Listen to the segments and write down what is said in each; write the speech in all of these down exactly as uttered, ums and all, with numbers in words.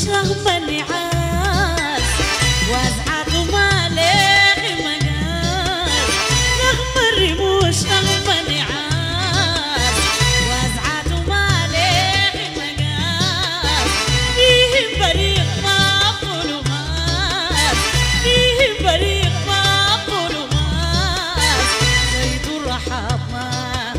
رغم النعاس وازعج وما لاقي مجال، رغم الرموش رغم النعاس وازعج وما لاقي مجال، فيهم بريق ما ظلمات، فيهم بريق ما ظلمات، زيد الرحاب ما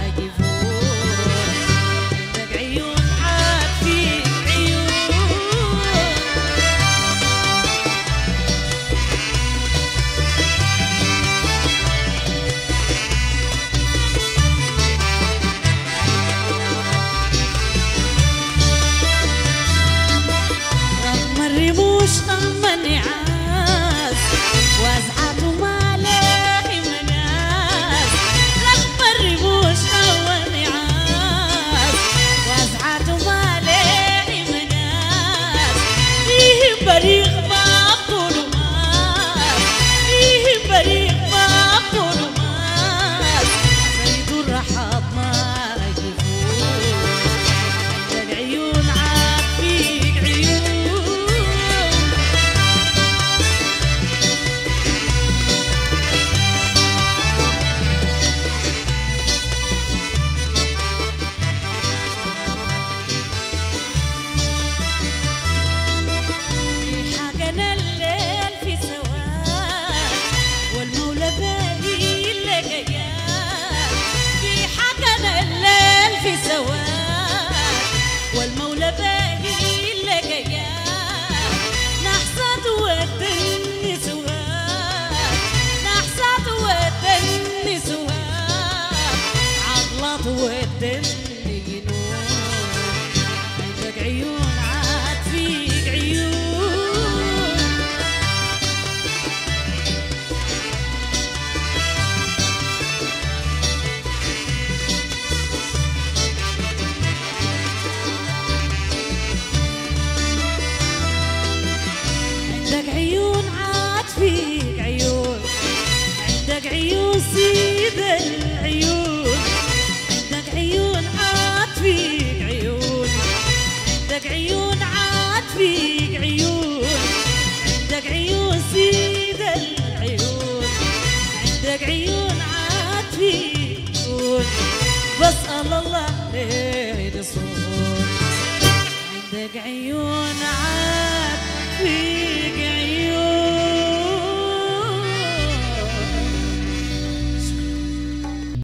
الرموش رغم النعاس وازعج وما لاقي مناس، رغم الرموش رغم النعاس وازعج وما لاقي مناس، فيهم بريق ما ظلمات، فيهم بريق ما ظلمات، زيد الرحاب ما يفوت، عندك عيون عاد فيك عيون. والمولى باقي لقيان نحصد ودني سواد، نحصد ودني سواد، عضلات ودني ينور، عندك عيون عاد فيك عيون. عندك عيون عاد فيك عيون، عندك عيون سيد العيون، عندك عيون عاد فيك عيون، عندك عيون عاد فيك عيون، عندك عيون سيد العيون، عندك عيون عاد فيك عيون، بسأل الله ليه تصون، عندك عيون عاد فيك